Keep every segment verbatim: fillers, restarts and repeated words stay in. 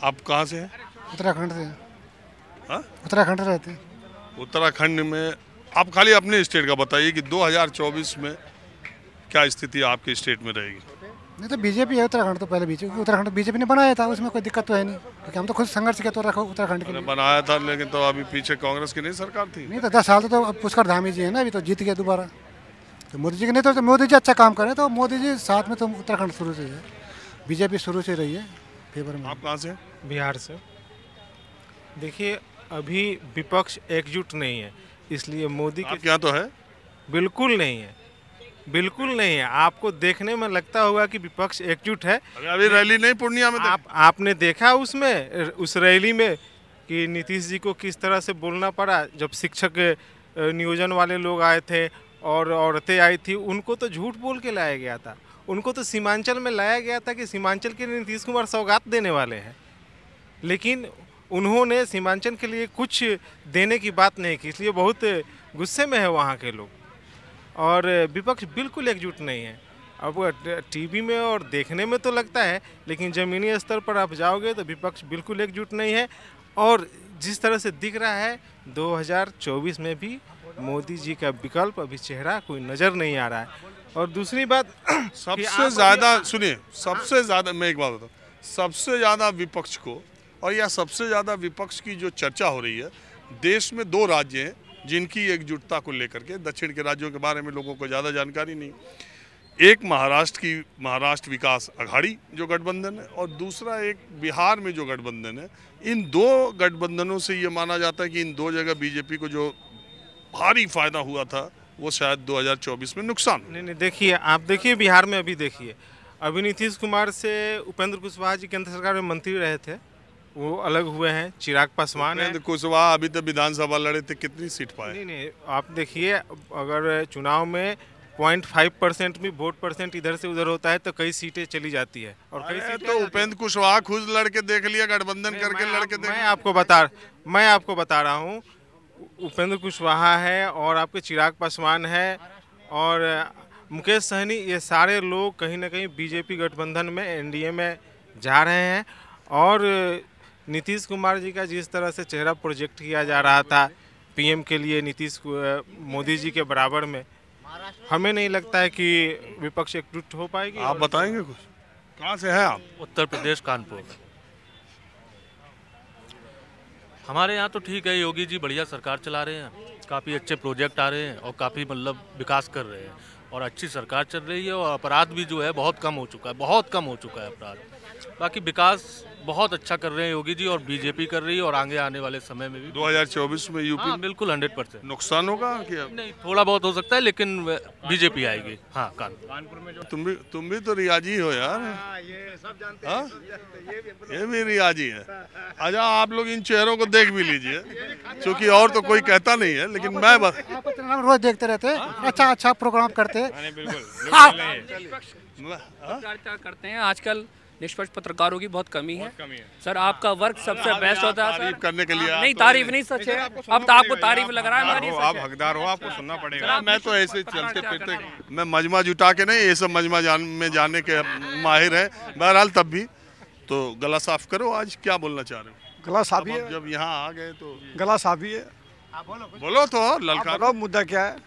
आप कहाँ से हैं? उत्तराखंड से। हाँ? उत्तराखंड रहते हैं। उत्तराखंड में आप खाली अपने स्टेट का बताइए कि दो हज़ार चौबीस में क्या स्थिति आपके स्टेट में रहेगी? नहीं तो बीजेपी है उत्तराखंड, तो पहले बीजेपी उत्तराखंड बीजेपी ने बनाया था, उसमें कोई दिक्कत तो है नहीं, क्योंकि हम तो खुद संघर्ष किया तो रखो उत्तराखंड के लिए। बनाया था, लेकिन तो अभी पीछे कांग्रेस की नहीं सरकार थी। नहीं तो दस साल तो अब पुष्कर धामी जी है ना, अभी तो जीत गया दोबारा। तो मोदी जी के नहीं तो मोदी जी अच्छा काम करें, तो मोदी जी साथ में तो उत्तराखंड शुरू से है, बीजेपी शुरू से रही है फेवर में। आप कहाँ से? बिहार से। देखिए, अभी विपक्ष एकजुट नहीं है, इसलिए मोदी के क्या तो है बिल्कुल नहीं है, बिल्कुल नहीं है। आपको देखने में लगता होगा कि विपक्ष एकजुट है। अभी रैली नहीं पूर्णिया में आप आपने देखा उसमें उस रैली में कि नीतीश जी को किस तरह से बोलना पड़ा, जब शिक्षक नियोजन वाले लोग आए थे और औरतें आई थी, उनको तो झूठ बोल के लाया गया था। उनको तो सीमांचल में लाया गया था कि सीमांचल के लिए नीतीश कुमार सौगात देने वाले हैं, लेकिन उन्होंने सीमांचल के लिए कुछ देने की बात नहीं की, इसलिए बहुत गुस्से में है वहाँ के लोग। और विपक्ष बिल्कुल एकजुट नहीं है। अब टीवी में और देखने में तो लगता है, लेकिन ज़मीनी स्तर पर आप जाओगे तो विपक्ष बिल्कुल एकजुट नहीं है। और जिस तरह से दिख रहा है दो हज़ार चौबीस में भी मोदी जी का विकल्प अभी चेहरा कोई नज़र नहीं आ रहा है। और दूसरी बात, सबसे ज़्यादा सुनिए, सबसे ज़्यादा मैं एक बात बताऊँ, सबसे ज़्यादा विपक्ष को, और यह सबसे ज़्यादा विपक्ष की जो चर्चा हो रही है, देश में दो राज्य हैं जिनकी एकजुटता को लेकर के, दक्षिण के राज्यों के बारे में लोगों को ज़्यादा जानकारी नहीं। एक महाराष्ट्र की महाराष्ट्र विकास अघाड़ी जो गठबंधन है, और दूसरा एक बिहार में जो गठबंधन है। इन दो गठबंधनों से ये माना जाता है कि इन दो जगह बीजेपी को जो भारी फायदा हुआ था वो शायद दो हज़ार चौबीस में नुकसान। नहीं नहीं देखिए, आप देखिए बिहार में अभी देखिए, अभी नीतीश कुमार से उपेंद्र कुशवाहा जी केंद्र सरकार में मंत्री रहे थे, वो अलग हुए हैं। चिराग पासवान है, कुशवाहा अभी तो विधानसभा लड़े थे, कितनी सीट पाए? नहीं नहीं आप देखिए, अगर चुनाव में पॉइंट फाइव परसेंट भी वोट परसेंट इधर से उधर होता है तो कई सीटें चली जाती है। और कई सीटें तो उपेंद्र कुशवाहा खुद लड़के देख लिया, गठबंधन करके लड़के देख। मैं आपको बता मैं आपको बता रहा हूँ, उपेंद्र कुशवाहा है और आपके चिराग पासवान है और मुकेश सहनी, ये सारे लोग कहीं ना कहीं बीजेपी गठबंधन में एनडीए में जा रहे हैं। और नीतीश कुमार जी का जिस तरह से चेहरा प्रोजेक्ट किया जा रहा था पीएम के लिए, नीतीश मोदी जी के बराबर में, हमें नहीं लगता है कि विपक्ष एकजुट हो पाएगी। आप बताएंगे कुछ? कहाँ से हैं आप? उत्तर प्रदेश, कानपुर। हमारे यहाँ तो ठीक है, योगी जी बढ़िया सरकार चला रहे हैं, काफ़ी अच्छे प्रोजेक्ट आ रहे हैं और काफ़ी मतलब विकास कर रहे हैं और अच्छी सरकार चल रही है। और अपराध भी जो है बहुत कम हो चुका है, बहुत कम हो चुका है अपराध। बाकी विकास बहुत अच्छा कर रहे हैं योगी जी, और बीजेपी कर रही है, और आगे आने वाले समय में भी दो हज़ार चौबीस में यूपी हाँ, बिल्कुल हंड्रेड परसेंट नुकसान होगा क्या? नहीं, थोड़ा बहुत हो सकता है, लेकिन बीजेपी आएगी। हाँ, कानपुर में जो तुम भी तुम भी तो रियाजी हो यार। हाँ, ये सब जानते हैं, ये भी रियाजी है। अच्छा, आप लोग इन चेहरों को देख भी लीजिए, क्योंकि और तो कोई कहता नहीं है, लेकिन मैं बस रोज देखते रहते, अच्छा अच्छा प्रोग्राम करते करते हैं। आजकल निष्पक्ष पत्रकारों की बहुत कमी है, कमी है। सर आपका वर्क सबसे बेस्ट होता है तारीफ करने के लिए। नहीं, तारीफ नहीं, सच है। अब तो आपको तारीफ लग रहा है, आप हकदार हो, आपको सुनना पड़ेगा। मैं तो ऐसे चलते फिरते, मैं मजमा जुटा के नहीं, ये सब मजमा जान में जाने के माहिर है। बहरहाल तब भी तो गला साफ करो, आज क्या बोलना चाह रहे हो? गला साफ ही है। जब यहाँ आ गए तो गला साफ ही है। बोलो तो, ललकारो। मुद्दा क्या है?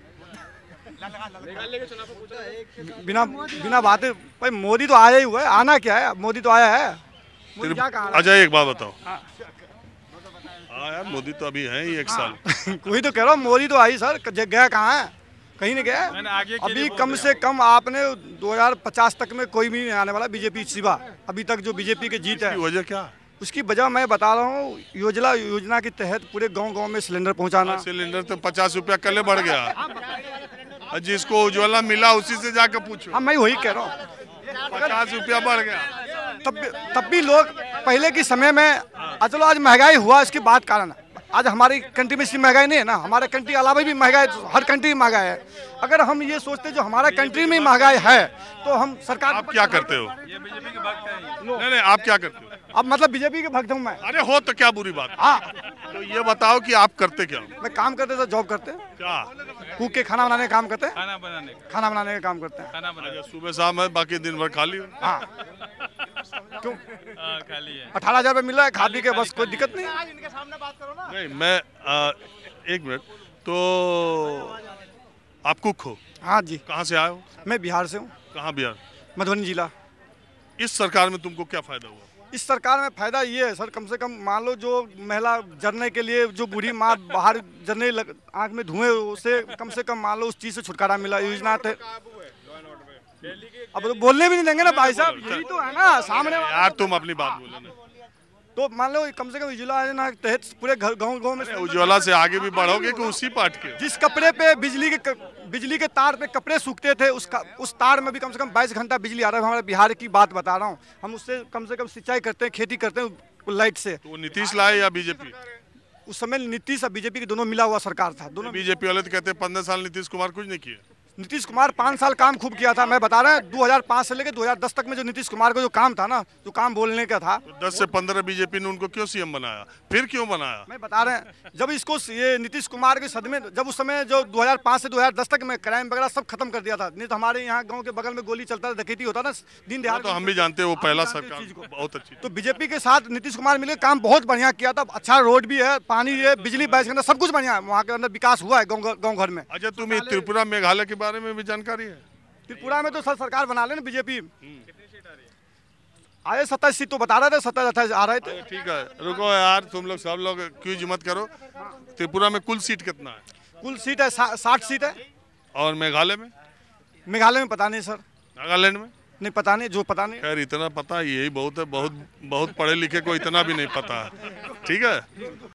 बिना बिना बात, भाई मोदी तो आया ही हुआ है, आना क्या है, मोदी तो आया है। अच्छा एक बात बताओ। हाँ यार, मोदी तो अभी है ही एक साल। कोई तो कह रहा हूँ, मोदी तो आई सर, गया कहाँ है? कहीं नहीं गया। अभी कम से कम आपने दो हज़ार पचास तक में कोई भी नहीं आने वाला बीजेपी सिवा। अभी तक जो बीजेपी की जीत है, वजह क्या? उसकी वजह मैं बता रहा हूँ, योजना योजना के तहत पूरे गांव गांव में सिलेंडर पहुंचाना। सिलेंडर तो पचास रुपया कल बढ़ गया, जिसको उज्ज्वला मिला उसी से जाकर पूछो। हाँ, मैं वही कह रहा हूँ, पचास रुपया बढ़ गया। तब तब भी लोग पहले के समय में, चलो आज महंगाई हुआ, इसकी बात कारण आज हमारी कंट्री में इतनी महंगाई नहीं है ना, हमारे कंट्री अलावा भी महंगाई, हर कंट्री में महंगाई है। अगर हम ये सोचते जो हमारा कंट्री में महंगाई है तो हम सरकार। आप क्या करते हो? ये बीजेपी के भक्त हैं। नहीं नहीं, आप क्या करते हो? अब मतलब बीजेपी के भक्त हूँ मैं। अरे हो तो क्या बुरी बात? हाँ, तो ये बताओ कि आप करते क्या? मैं काम करते तो जॉब करते। क्या? कुक के खाना बनाने का काम करते हैं। खाना बनाने खाना बनाने का काम करते हैं। खाना बनाने सुबह शाम है, बाकी दिन भर खाली हो। हाँ। क्यों खाली है। अठारह हजार रुपये मिल रहा है, खा पी के बस, कोई दिक्कत नहीं। नहीं मैं आ, एक मिनट, तो आप कुक हो? हाँ जी। कहाँ से आए हो? मैं बिहार से हूँ। कहाँ बिहार? मधुबनी जिला। इस सरकार में तुमको क्या फायदा हुआ? इस सरकार में फायदा ये है सर, कम से कम मान लो जो महिला जरने के लिए, जो बूढ़ी माँ बाहर जरने लग, आँख में धुएं, उसे कम से कम मान लो उस चीज़ से छुटकारा मिला। योजना थे, अब तो बोलने भी नहीं देंगे ना भाई साहब, यही तो है ना सामने वाला। यार तुम अपनी बात बोलो ना। तो मान लो कम से कम उज्ज्वला योजना के तहत पूरे घर गाँव गाँव में उज्ज्वला से आगे भी बढ़ोगे कि उसी पार्ट के? जिस कपड़े पे बिजली के बिजली के तार पे कपड़े सूखते थे, उसका उस तार में भी कम से कम बाईस घंटा बिजली आ रहा है। हमारे बिहार की बात बता रहा हूँ, हम उससे कम से कम सिंचाई करते हैं, खेती करते हैं लाइट से। तो वो नीतीश लाए या बीजेपी? उस समय नीतीश और बीजेपी के दोनों मिला हुआ सरकार था। दोनों बीजेपी वाले तो कहते हैं पंद्रह साल नीतीश कुमार कुछ नहीं किए। नीतीश कुमार पाँच साल काम खूब किया था। मैं बता रहा हूँ दो हज़ार पाँच से लेकर दो हज़ार दस तक में जो नीतीश कुमार का जो काम था ना, जो काम बोलने का था, तो दस से पंद्रह बीजेपी ने उनको क्यों सीएम बनाया? फिर क्यों बनाया? मैं बता रहे हैं जब इसको ये नीतीश कुमार के सदमे, जब उस समय जो दो हज़ार पाँच से दो हज़ार दस तक में क्राइम वगैरह सब खत्म कर दिया था। नहीं तो हमारे यहाँ गाँव के बगल में गोली चलता था, डकैती होता था दिन दिहाड़। तो हम भी जानते हैं वो पहला जानते हैं सरकार इस चीज़ को। बहुत अच्छी। तो बीजेपी के साथ नीतीश कुमार मिले, काम बहुत बढ़िया किया था। अच्छा रोड भी है, पानी है, बिजली बाईस घंटा, सब कुछ बढ़िया है। वहाँ के अंदर विकास हुआ है गाँव गाँव घर में। अच्छा तुम्हें त्रिपुरा मेघालय के बारे में भी जानकारी है? त्रिपुरा में तो सर सरकार बना लेना बीजेपी। आए सत्ताईस सीट तो बता रहे थे, सत्ताईस अट्ठाईस आ रहे थे। ठीक है रुको यार, तुम लोग सब लोग क्यों मत करो। त्रिपुरा में कुल सीट कितना है? कुल सीट है साठ सीट है। और मेघालय में? मेघालय में पता नहीं सर। नागालैंड में? नहीं पता नहीं, जो पता नहीं। खैर इतना पता यही बहुत है, बहुत बहुत पढ़े लिखे को इतना भी नहीं पता है। ठीक है।